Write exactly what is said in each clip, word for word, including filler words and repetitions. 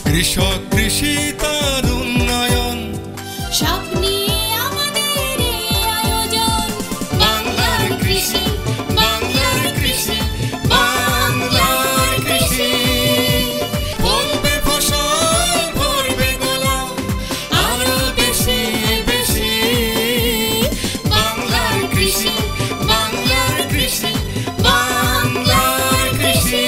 কৃষক কৃষি তার উন্নয়ন সব নিয়ে আমাদের এই আয়োজন। বাংলার কৃষি, বাংলার কৃষি, বাংলার কৃষি। ফলবে ফসল, ভরবে গোলা, আরো বেশি বেশি। বাংলার কৃষি, বাংলার কৃষি, বাংলার কৃষি,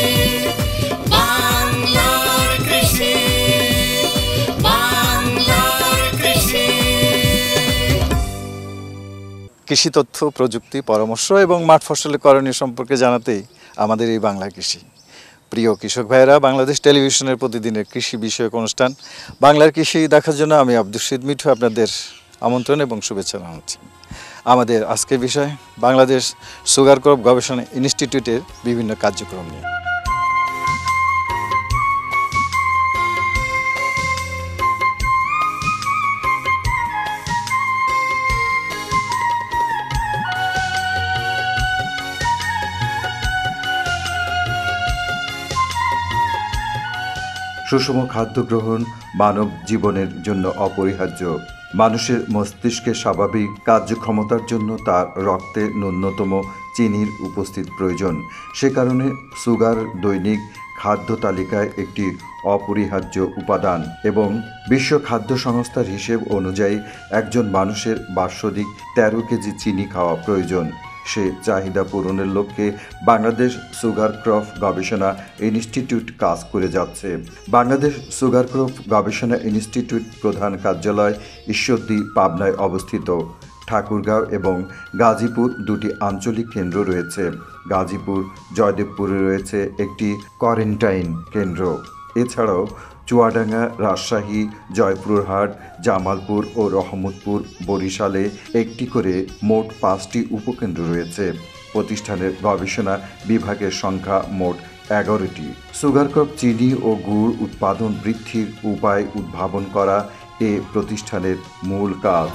বাংলার কৃষি, বাংলার কৃষি। কৃষি তথ্য, প্রযুক্তি, পরামর্শ এবং মাঠ ফসলের করণীয় সম্পর্কে জানাতেই আমাদের এই বাংলা কৃষি। প্রিয় কৃষক ভাইয়েরা, বাংলাদেশ টেলিভিশনের প্রতিদিনের কৃষি বিষয়ক অনুষ্ঠান বাংলার কৃষি দেখার জন্য আমি আব্দুল শহীদ মিঠু আপনাদের আমন্ত্রণ এবং শুভেচ্ছা জানাচ্ছি। আমাদের আজকের বিষয় বাংলাদেশ সুগার ক্রপ গবেষণা ইনস্টিটিউটের বিভিন্ন কার্যক্রম নিয়ে। সুষম খাদ্য গ্রহণ মানব জীবনের জন্য অপরিহার্য। মানুষের মস্তিষ্কের স্বাভাবিক কার্যক্ষমতার জন্য তার রক্তে ন্যূনতম চিনির উপস্থিত প্রয়োজন। সে কারণে সুগার দৈনিক খাদ্য তালিকায় একটি অপরিহার্য উপাদান এবং বিশ্ব খাদ্য সংস্থার হিসেব অনুযায়ী একজন মানুষের বাৎসরিক তেরো কেজি চিনি খাওয়া প্রয়োজন। সে চাহিদা পূরণের লক্ষ্যে বাংলাদেশ সুগার ক্রপ গবেষণা ইনস্টিটিউট কাজ করে যাচ্ছে। বাংলাদেশ সুগার ক্রপ গবেষণা ইনস্টিটিউট প্রধান কার্যালয় ঈশ্বরদী, পাবনায় অবস্থিত। ঠাকুরগাঁও এবং গাজীপুর দুটি আঞ্চলিক কেন্দ্র রয়েছে। গাজীপুর, জয়দেবপুরে রয়েছে একটি কোয়ারেন্টাইন কেন্দ্র। এছাড়াও চুয়াডাঙ্গা, রাজশাহী, জয়পুরহাট, জামালপুর ও রহমতপুর, বরিশালে একটি করে মোট পাঁচটি উপকেন্দ্র রয়েছে। প্রতিষ্ঠানের গবেষণা বিভাগের সংখ্যা মোট এগারোটি। সুগার ক্রপ চিনি ও গুড় উৎপাদন বৃদ্ধির উপায় উদ্ভাবন করা এ প্রতিষ্ঠানের মূল কাজ।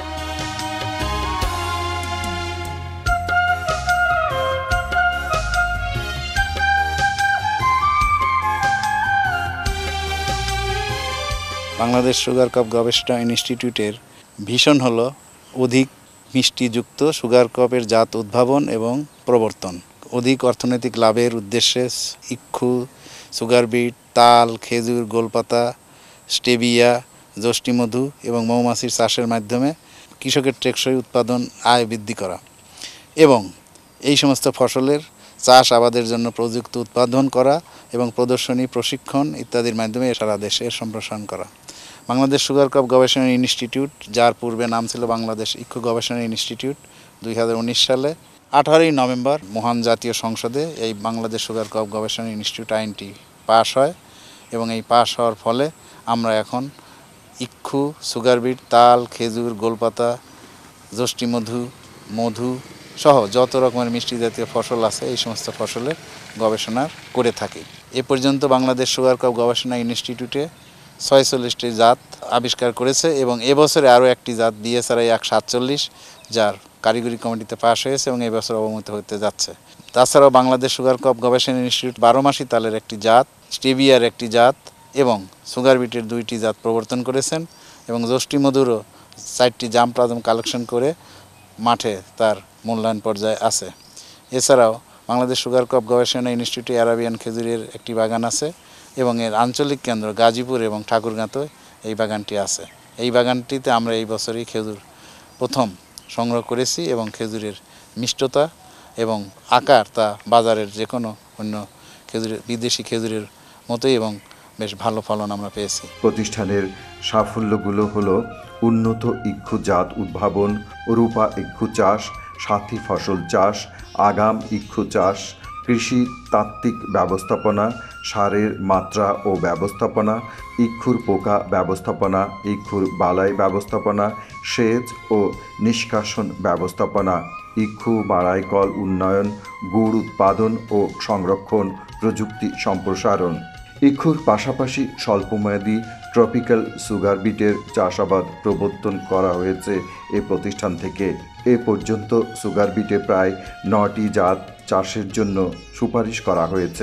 বাংলাদেশ সুগার ক্রপ গবেষণা ইনস্টিটিউটের ভিশন হলো অধিক মিষ্টিযুক্ত সুগার ক্রপের জাত উদ্ভাবন এবং প্রবর্তন। অধিক অর্থনৈতিক লাভের উদ্দেশ্যে ইক্ষু, সুগার বিট, তাল, খেজুর, গোলপাতা, স্টেভিয়া, যষ্টিমধু এবং মৌমাছির চাষের মাধ্যমে কৃষকের টেকসই উৎপাদন, আয় বৃদ্ধি করা এবং এই সমস্ত ফসলের চাষ আবাদের জন্য প্রযুক্ত উৎপাদন করা এবং প্রদর্শনী, প্রশিক্ষণ ইত্যাদির মাধ্যমে সারা দেশে সম্প্রসারণ করা। বাংলাদেশ সুগার ক্রপ গবেষণা ইনস্টিটিউট, যার পূর্বে নাম ছিল বাংলাদেশ ইক্ষু গবেষণা ইনস্টিটিউট, দুই হাজার উনিশ সালে আঠারোই নভেম্বর মহান জাতীয় সংসদে এই বাংলাদেশ সুগার ক্রপ গবেষণা ইনস্টিটিউট আইনটি পাশ হয় এবং এই পাশ হওয়ার ফলে আমরা এখন ইক্ষু, সুগার বিট, তাল, খেজুর, গোলপাতা, যষ্টিমধু, মধু সহ যত রকমের মিষ্টি জাতীয় ফসল আছে এই সমস্ত ফসলের গবেষণা করে থাকি। এ পর্যন্ত বাংলাদেশ সুগার ক্রপ গবেষণা ইনস্টিটিউটে ছয়চল্লিশটি জাত আবিষ্কার করেছে এবং এবছরে আরও একটি জাত বিএসআরআই এক সাতচল্লিশ, যার কারিগরি কমিটিতে পাশ হয়েছে এবং এবছর অবমুক্ত হতে যাচ্ছে। তাছাড়াও বাংলাদেশ সুগার ক্রপ গবেষণা ইনস্টিটিউট বারোমাসি তালের একটি জাত, স্টেভিয়ার একটি জাত এবং সুগার বিটের দুইটি জাত প্রবর্তন করেছেন এবং যষ্টিমধুরও চারটি জামপ্লাজম কালেকশন করে মাঠে তার মূল্যায়ন পর্যায়ে আছে। এছাড়াও বাংলাদেশ সুগার ক্রপ গবেষণা ইনস্টিটিউটে আরাবিয়ান খেজুরের একটি বাগান আছে এবং এর আঞ্চলিক কেন্দ্র গাজীপুর এবং ঠাকুরগাঁতে এই বাগানটি আছে। এই বাগানটিতে আমরা এই বছরই খেজুর প্রথম সংগ্রহ করেছি এবং খেজুরের মিষ্টতা এবং আকার তা বাজারের যে কোনো অন্য খেজুরের, বিদেশি খেজুরের মতোই এবং বেশ ভালো ফলন আমরা পেয়েছি। প্রতিষ্ঠানের সাফল্যগুলো হলো উন্নত ইক্ষু জাত উদ্ভাবন, রূপা ইক্ষু চাষ, সাথী ফসল চাষ, আগাম ইক্ষু চাষ, কৃষি তাত্ত্বিক ব্যবস্থাপনা, সারের মাত্রা ও ব্যবস্থাপনা, ইক্ষুর পোকা ব্যবস্থাপনা, ইক্ষুর বালাই ব্যবস্থাপনা, সেচ ও নিষ্কাশন ব্যবস্থাপনা, ইক্ষু বাড়াইকল উন্নয়ন, গুড় উৎপাদন ও সংরক্ষণ প্রযুক্তি সম্প্রসারণ। ইক্ষুর পাশাপাশি স্বল্পমেয়াদী ট্রপিক্যাল সুগার বিটের চাষাবাদ প্রবর্তন করা হয়েছে এ প্রতিষ্ঠান থেকে। এ পর্যন্ত সুগার বিটে প্রায় নটি জাত চাষের জন্য সুপারিশ করা হয়েছে।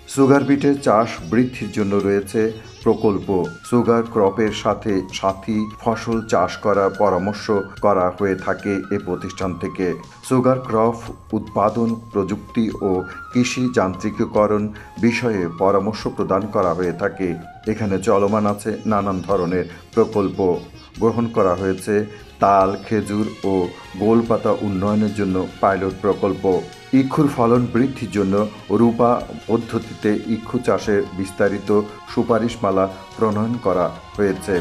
সুগার বিটের চাষ বৃদ্ধির জন্য রয়েছে প্রকল্প। সুগার ক্রপের সাথে সাথী ফসল চাষ করার পরামর্শ করা হয়ে থাকে এ প্রতিষ্ঠান থেকে। সুগার ক্রপ উৎপাদন প্রযুক্তি ও কৃষি যান্ত্রিকীকরণ বিষয়ে পরামর্শ প্রদান করা হয়ে থাকে। এখানে চলমান আছে নানান ধরনের প্রকল্প। গ্রহণ করা হয়েছে তাল, খেজুর ও গোলপাতা উন্নয়নের জন্য পাইলট প্রকল্প। ইক্ষুর ফলন বৃদ্ধির জন্য রূপা পদ্ধতিতে ইক্ষু চাষের বিস্তারিত সুপারিশমালা প্রণয়ন করা হয়েছে।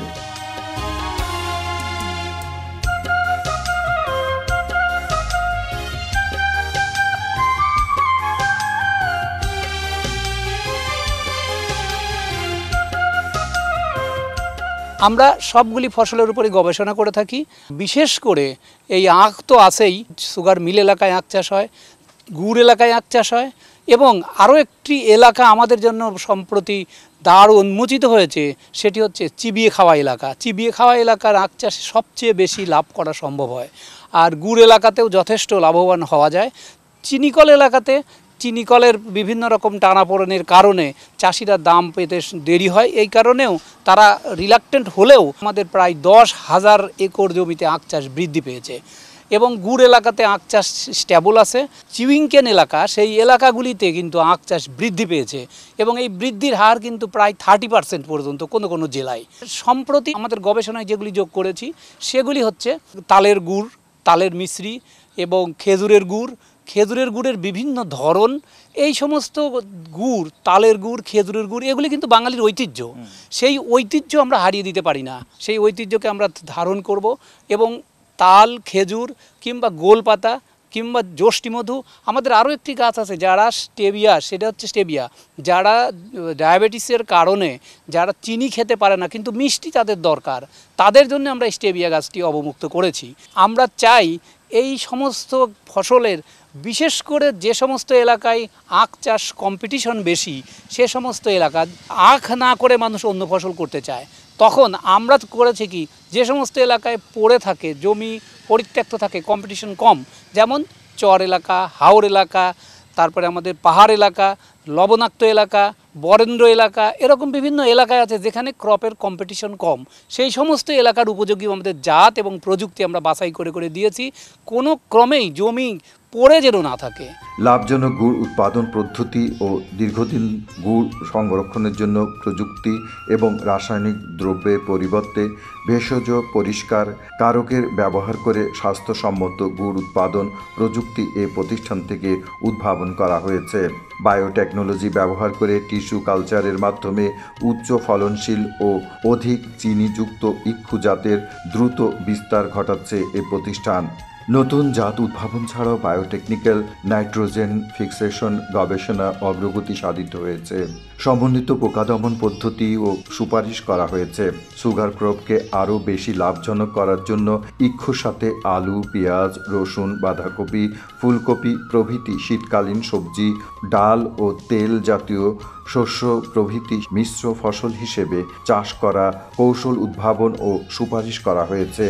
আমরা সবগুলি ফসলের উপরে গবেষণা করে থাকি। বিশেষ করে এই আখ তো আছেই, সুগার মিল এলাকায় আখ চাষ হয়, গুড় এলাকায় আখ চাষ হয়, এবং আরও একটি এলাকা আমাদের জন্য সম্প্রতি দ্বার উন্মোচিত হয়েছে, সেটি হচ্ছে চিবিয়ে খাওয়া এলাকা। চিবিয়ে খাওয়া এলাকার আখ চাষে সবচেয়ে বেশি লাভ করা সম্ভব হয়, আর গুড় এলাকাতেও যথেষ্ট লাভবান হওয়া যায়। চিনিকল এলাকাতে চিনিকলের বিভিন্ন রকম টানাপোড়েনের কারণে চাষিরা দাম পেতে দেরি হয়, এই কারণেও তারা রিলাক্টেন্ট হলেও আমাদের প্রায় দশ হাজার একর জমিতে আখ চাষ বৃদ্ধি পেয়েছে, এবং গুড় এলাকাতে আখ চাষ স্ট্যাবল আছে। চিউইংকেন এলাকা, সেই এলাকাগুলিতে কিন্তু আখ চাষ বৃদ্ধি পেয়েছে, এবং এই বৃদ্ধির হার কিন্তু প্রায় থার্টি পার্সেন্ট পর্যন্ত কোনো কোনো জেলায়। সম্প্রতি আমাদের গবেষণায় যেগুলি যোগ করেছি সেগুলি হচ্ছে তালের গুড়, তালের মিশ্রি এবং খেজুরের গুড়, খেজুরের গুড়ের বিভিন্ন ধরন। এই সমস্ত গুড়, তালের গুড়, খেজুরের গুড়, এগুলি কিন্তু বাঙালির ঐতিহ্য। সেই ঐতিহ্য আমরা হারিয়ে দিতে পারি না, সেই ঐতিহ্যকে আমরা ধারণ করব, এবং তাল, খেজুর কিংবা গোলপাতা কিংবা যষ্টিমধু, আমাদের আরও একটি গাছ আছে যারা স্টেভিয়া, সেটা হচ্ছে স্টেভিয়া, যারা ডায়াবেটিসের কারণে যারা চিনি খেতে পারে না কিন্তু মিষ্টি তাদের দরকার, তাদের জন্য আমরা স্টেভিয়া গাছটি অবমুক্ত করেছি। আমরা চাই এই সমস্ত ফসলের, বিশেষ করে যে সমস্ত এলাকায় আখ চাষ কম্পিটিশন বেশি, সে সমস্ত এলাকা আখ না করে মানুষ অন্য ফসল করতে চায়, তখন আমরা করেছি কি, যে সমস্ত এলাকায় পড়ে থাকে, জমি পরিত্যক্ত থাকে, কম্পিটিশন কম, যেমন চর এলাকা, হাওর এলাকা, তারপরে আমাদের পাহাড় এলাকা, লবণাক্ত এলাকা, বরেন্দ্র এলাকা, এরকম বিভিন্ন এলাকায় আছে যেখানে ক্রপের কম্পিটিশন কম, সেই সমস্ত এলাকার উপযোগী আমাদের জাত এবং প্রযুক্তি আমরা বাছাই করে করে দিয়েছি। কোনো ক্রমেই জমি পড়ে যেন না থাকে। লাভজনক গুড় উৎপাদন পদ্ধতি ও দীর্ঘদিন গুড় সংরক্ষণের জন্য প্রযুক্তি এবং রাসায়নিক দ্রব্যের পরিবর্তে ভেষজ পরিষ্কার কারকের ব্যবহার করে স্বাস্থ্যসম্মত গুড় উৎপাদন প্রযুক্তি এ প্রতিষ্ঠান থেকে উদ্ভাবন করা হয়েছে। বায়োটেকনোলজি ব্যবহার করে টিস্যু কালচারের মাধ্যমে উচ্চ ফলনশীল ও অধিক চিনিযুক্ত ইক্ষু জাতের দ্রুত বিস্তার ঘটাচ্ছে এ প্রতিষ্ঠান। নতুন জাত উদ্ভাবন ছাড়াও বায়োটেকনিক্যাল নাইট্রোজেন ফিক্সেশন গবেষণা অগ্রগতি সাধিত হয়েছে। সমন্বিত পোকা দমন পদ্ধতি ও সুপারিশ করা হয়েছে। সুগার ক্রপকে আরও বেশি লাভজনক করার জন্য ইক্ষুর সাথে আলু, পেঁয়াজ, রসুন, বাঁধাকপি, ফুলকপি প্রভৃতি শীতকালীন সবজি, ডাল ও তেল জাতীয় শস্য প্রভৃতি মিশ্র ফসল হিসেবে চাষ করা কৌশল উদ্ভাবন ও সুপারিশ করা হয়েছে।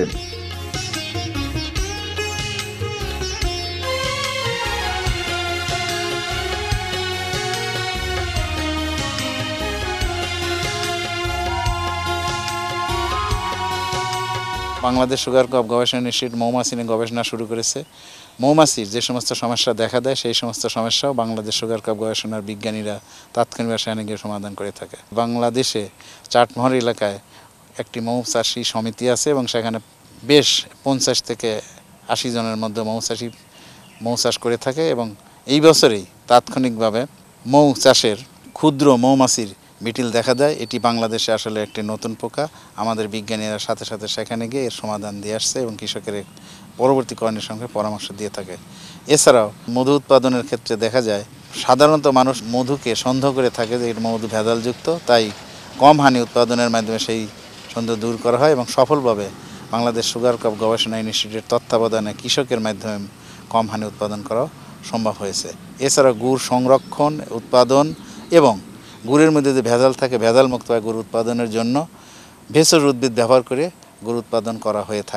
বাংলাদেশ সুগার ক্রপ গবেষণা ইনস্টিটিউট মৌমাছি নিয়ে গবেষণা শুরু করেছে। মৌমাছির যে সমস্ত সমস্যা দেখা দেয় সেই সমস্ত সমস্যাও বাংলাদেশ সুগার ক্রপ গবেষণার বিজ্ঞানীরা তাৎক্ষণিক রাসায়নিক সমাধান করে থাকে। বাংলাদেশে চাটমোহর এলাকায় একটি মৌচাষী সমিতি আছে এবং সেখানে বেশ পঞ্চাশ থেকে আশি জনের মধ্যে মৌচাষী মৌ চাষ করে থাকে, এবং এই বছরেই তাৎক্ষণিকভাবে মৌ চাষের ক্ষুদ্র মৌমাছির বিটিল দেখা দেয়। এটি বাংলাদেশে আসলে একটি নতুন পোকা। আমাদের বিজ্ঞানীরা সাথে সাথে সেখানে গিয়ে এর সমাধান দিয়ে আসছে এবং কৃষকের পরবর্তী করণীয় সঙ্গে পরামর্শ দিয়ে থাকে। এছাড়াও মধু উৎপাদনের ক্ষেত্রে দেখা যায় সাধারণত মানুষ মধুকে সন্দেহ করে থাকে যে এর মধু ভেজালযুক্ত, তাই কম হানি উৎপাদনের মাধ্যমে সেই সন্দেহ দূর করা হয় এবং সফলভাবে বাংলাদেশ সুগার ক্রপ গবেষণা ইনস্টিটিউটের তত্ত্বাবধানে কৃষকের মাধ্যমে কম হানি উৎপাদন করা সম্ভব হয়েছে। এছাড়া গুড় সংরক্ষণ, উৎপাদন এবং গুড়ের মধ্যে যে ভেজাল থাকে ভেজাল মুক্ত হয় গুড় উৎপাদনের জন্য ভেষজ উদ্ভিদ ব্যবহার করে গুড় উৎপাদন করা হয়ে থাকে।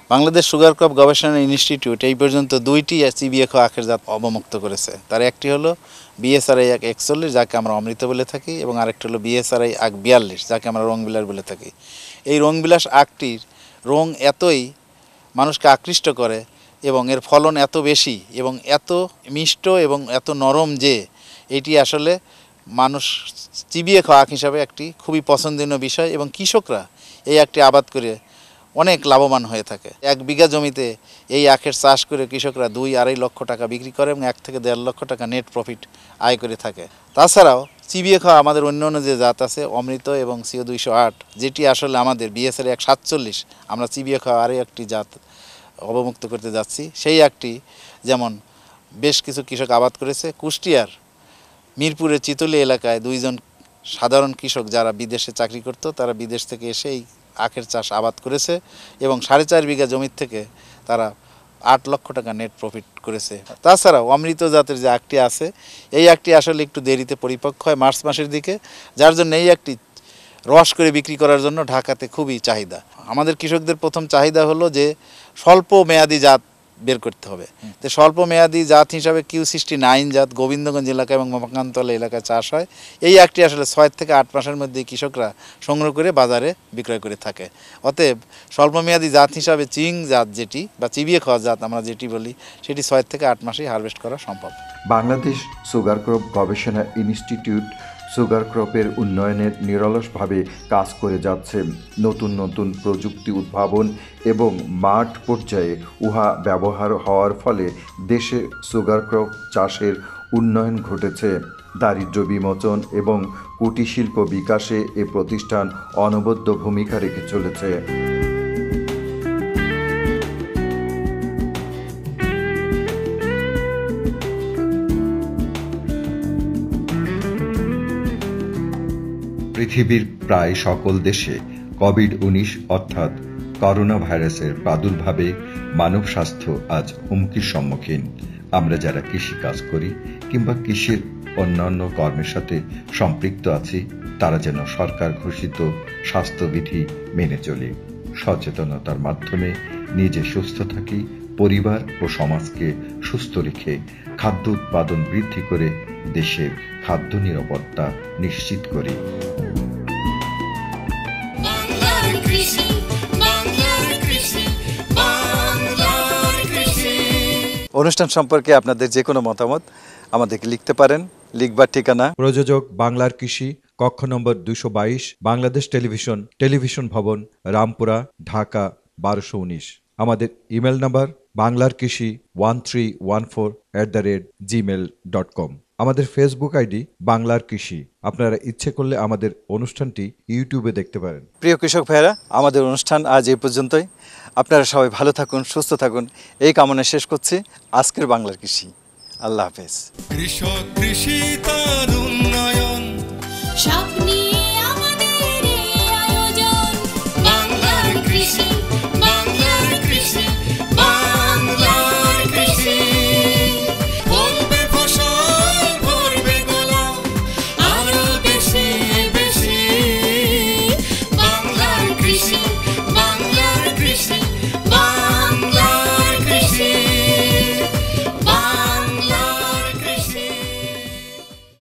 বাংলাদেশ সুগার ক্রপ গবেষণা ইনস্টিটিউট এই পর্যন্ত দুইটি চিবিএ খ আখের জাত অবমুক্ত করেছে। তার একটি হলো বিএসআরআই এক একচল্লিশ, যাকে আমরা অমৃত বলে থাকি, এবং আরেকটি হলো বিএসআরআই এক বিয়াল্লিশ, যাকে আমরা রংবিলাস বলে থাকি। এই রংবিলাস আখটির রং এতই মানুষকে আকৃষ্ট করে এবং এর ফলন এত বেশি এবং এত মিষ্ট এবং এত নরম যে এটি আসলে মানুষ চিবিয়ে খাওয়া আখ হিসাবে একটি খুবই পছন্দনীয় বিষয়, এবং কৃষকরা এই একটি আবাদ করে অনেক লাভবান হয়ে থাকে। এক বিঘা জমিতে এই আখের চাষ করে কৃষকরা দুই আড়াই লক্ষ টাকা বিক্রি করে এবং এক থেকে দেড় লক্ষ টাকা নেট প্রফিট আয় করে থাকে। তাছাড়াও চিবিয়ে খাওয়া আমাদের অন্য অন্য যে জাত আছে অমৃত এবং সিও দুইশো আট, যেটি আসলে আমাদের বিএসআর এক সাতচল্লিশ, আমরা চিবিয়ে খাওয়া আরও একটি জাত অবমুক্ত করতে যাচ্ছি। সেই একটি যেমন বেশ কিছু কৃষক আবাদ করেছে। কুষ্টিয়ার মিরপুরের চিতলি এলাকায় দুইজন সাধারণ কৃষক যারা বিদেশে চাকরি করত, তারা বিদেশ থেকে এসে এই আখের চাষ আবাদ করেছে এবং সাড়ে চার বিঘা জমির থেকে তারা আট লক্ষ টাকা নেট প্রফিট করেছে। তাছাড়াও অমৃত জাতের যে আখটি আছে, এই আখটি আসলে একটু দেরিতে পরিপক্ক হয় মার্চ মাসের দিকে, যার জন্য এই একটি রস করে বিক্রি করার জন্য ঢাকাতে খুবই চাহিদা। আমাদের কৃষকদের প্রথম চাহিদা হলো যে স্বল্প মেয়াদি জাত বের করতে হবে। তো স্বল্প মেয়াদি জাত হিসাবে কিউ সিক্সটি নাইন জাত গোবিন্দগঞ্জ এলাকা এবং মাকান্তলা এলাকায় চাষ হয়। এই একটি আসলে ছয় থেকে আট মাসের মধ্যে কৃষকরা সংগ্রহ করে বাজারে বিক্রয় করে থাকে। অতএব স্বল্পমেয়াদী জাত হিসাবে চিং জাত যেটি বা চিবিয়ে খাওয়া জাত আমরা যেটি বলি, সেটি ছয় থেকে আট মাসেই হারভেস্ট করা সম্ভব। বাংলাদেশ সুগার ক্রপ গবেষণা ইনস্টিটিউট সুগার ক্রপের উন্নয়নের নিরলসভাবে কাজ করে যাচ্ছে। নতুন নতুন প্রযুক্তি উদ্ভাবন এবং মাঠ পর্যায়ে উহা ব্যবহার হওয়ার ফলে দেশে সুগার ক্রপ চাষের উন্নয়ন ঘটেছে। দারিদ্র্য বিমোচন এবং কুটির শিল্প বিকাশে এ প্রতিষ্ঠান অনবদ্য ভূমিকা রেখে চলেছে। পৃথিবীর প্রায় সকল দেশে কোভিড উনিশ অর্থাৎ করোনা ভাইরাসের প্রাদুর্ভাবে মানব স্বাস্থ্য আজ হুমকির সম্মুখীন। আমরা যারা কৃষি কাজ করি কিংবা কৃষির অন্যান্য কর্মের সাথে সম্পৃক্ত আছি, তারা যেন সরকার ঘোষিত স্বাস্থ্যবিধি মেনে চলি। সচেতনতার মাধ্যমে নিজে সুস্থ থাকি, পরিবার ও সমাজকে সুস্থ রেখে খাদ্য উৎপাদন বৃদ্ধি করে দেশের খাদ্য নিরাপত্তা নিশ্চিত করি। বাংলার কৃষি, বাংলার কৃষি, বাংলার কৃষি। অনুষ্ঠান সম্পর্কে আপনাদের যে কোনো মতামত আমাদেরকে লিখতে পারেন। লিখবার ঠিকানা প্রযোজক বাংলার কৃষি, কক্ষ নম্বর দুশো বাইশ, বাংলাদেশ টেলিভিশন, টেলিভিশন ভবন, রামপুরা, ঢাকা বারোশো উনিশ। আমাদের ইমেল নাম্বার বাংলার কৃষি one three one four at the rate Gmail dot com. আমাদের ফেসবুক আইডি বাংলার কৃষি। আপনারা ইচ্ছে করলে আমাদের অনুষ্ঠানটি ইউটিউবে দেখতে পারেন। প্রিয় কৃষক ভাইয়েরা, আমাদের অনুষ্ঠান আজ এই পর্যন্তই। আপনারা সবাই ভালো থাকুন, সুস্থ থাকুন, এই কামনা শেষ করছি আজকের বাংলার কৃষি। আল্লাহ হাফেজ। কৃষক কৃষি তার উন্নয়ন, স্বপ্ন